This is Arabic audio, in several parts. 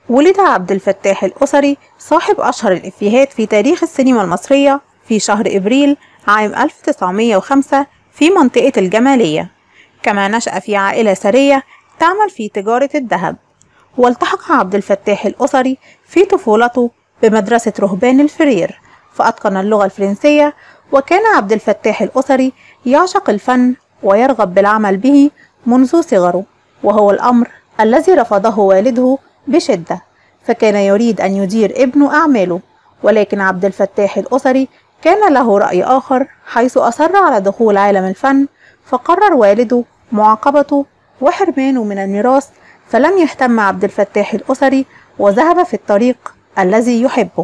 ولد عبد الفتاح الأسري صاحب أشهر الإفيهات في تاريخ السينما المصرية في شهر إبريل عام 1905 في منطقة الجمالية. كما نشأ في عائلة ثرية تعمل في تجارة الذهب. والتحق عبد الفتاح الأسري في طفولته بمدرسة رهبان الفرير فأتقن اللغة الفرنسية. وكان عبد الفتاح الأسري يعشق الفن ويرغب بالعمل به منذ صغره، وهو الأمر الذي رفضه والده بشدة، فكان يريد أن يدير ابنه أعماله. ولكن عبد الفتاح الأسري كان له رأي آخر، حيث أصر على دخول عالم الفن، فقرر والده معاقبته وحرمانه من الميراث. فلم يهتم عبد الفتاح الأسري وذهب في الطريق الذي يحبه.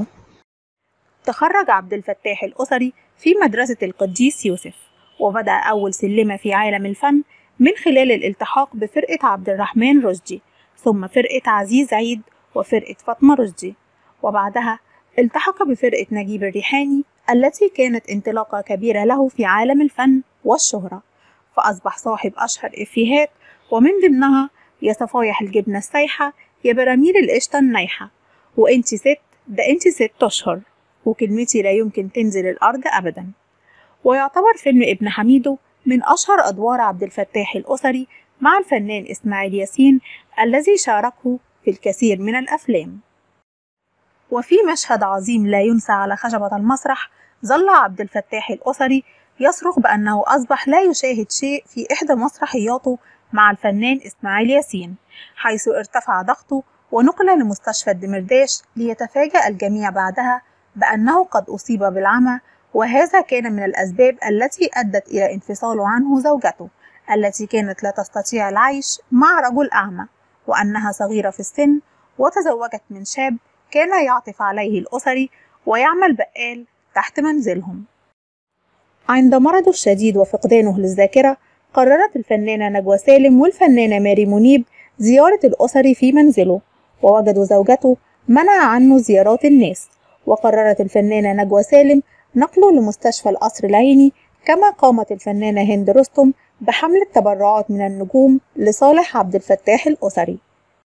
تخرج عبد الفتاح الأسري في مدرسة القديس يوسف، وبدأ أول سلمة في عالم الفن من خلال الالتحاق بفرقة عبد الرحمن رشدي، ثم فرقة عزيز عيد، وفرقة فاطمة رشدي، وبعدها التحق بفرقة نجيب الريحاني التي كانت انطلاقة كبيرة له في عالم الفن والشهرة. فأصبح صاحب أشهر إفيهات، ومن ضمنها: يا صفايح الجبنة السايحة، يا براميل القشطة النايحة، وانتي ست، ده انتي 6 أشهر، وكلمتي لا يمكن تنزل الأرض أبدا. ويعتبر فيلم ابن حميدو من أشهر أدوار عبد الفتاح الأسري مع الفنان إسماعيل ياسين الذي شاركه في الكثير من الأفلام. وفي مشهد عظيم لا ينسى على خشبة المسرح، ظل عبد الفتاح الأسري يصرخ بأنه أصبح لا يشاهد شيء في إحدى مسرحياته مع الفنان إسماعيل ياسين، حيث ارتفع ضغطه ونقل لمستشفى الدمرداش، ليتفاجأ الجميع بعدها بأنه قد أصيب بالعمى. وهذا كان من الأسباب التي أدت إلى انفصاله عنه زوجته التي كانت لا تستطيع العيش مع رجل أعمى، وأنها صغيرة في السن، وتزوجت من شاب كان يعطف عليه الأسري ويعمل بقال تحت منزلهم. عند مرضه الشديد وفقدانه للذاكرة، قررت الفنانة نجوى سالم والفنانة ماري منيب زيارة الأسري في منزله، ووجدوا زوجته منع عنه زيارات الناس، وقررت الفنانة نجوى سالم نقله لمستشفى القصر العيني. كما قامت الفنانة هند رستم بحمل التبرعات من النجوم لصالح عبد الفتاح الأسري.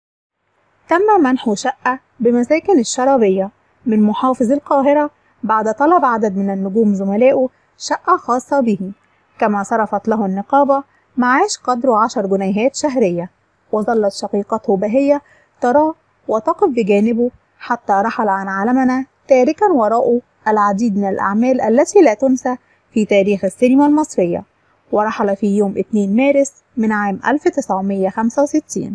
تم منحه شقة بمساكن الشرابية من محافظ القاهرة بعد طلب عدد من النجوم زملائه شقة خاصة به. كما صرفت له النقابة معاش قدره 10 جنيهات شهرية، وظلت شقيقته بهية تراه وتقف بجانبه حتى رحل عن عالمنا، تاركا وراءه العديد من الأعمال التي لا تنسى في تاريخ السينما المصرية. ورحل في يوم 2 مارس من عام 1965.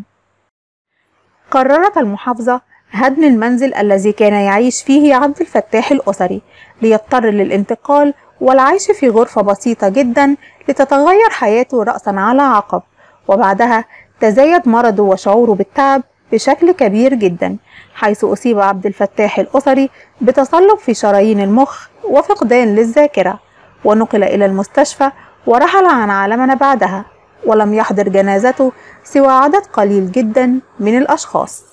قررت المحافظة هدم المنزل الذي كان يعيش فيه عبد الفتاح الأسري، ليضطر للانتقال والعيش في غرفة بسيطة جدا لتتغير حياته رأسا على عقب. وبعدها تزايد مرضه وشعوره بالتعب بشكل كبير جدا، حيث أصيب عبد الفتاح الأسري بتصلب في شرايين المخ وفقدان للذاكرة، ونقل إلى المستشفى ورحل عن عالمنا بعدها، ولم يحضر جنازته سوى عدد قليل جدا من الأشخاص.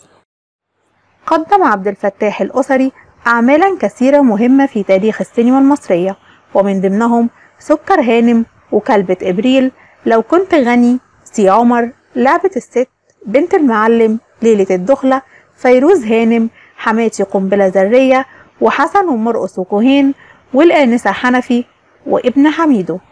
قدم عبد الفتاح الأسري أعمالا كثيرة مهمة في تاريخ السينما المصرية، ومن ضمنهم سكر هانم، وكلبة إبريل، لو كنت غني، سي عمر، لعبة الست، بنت المعلم، ليلة الدخلة، فيروز هانم، حماتي قنبلة ذرية، وحسن ومرقص وكوهين، والآنسة حنفي، وابن حميدو.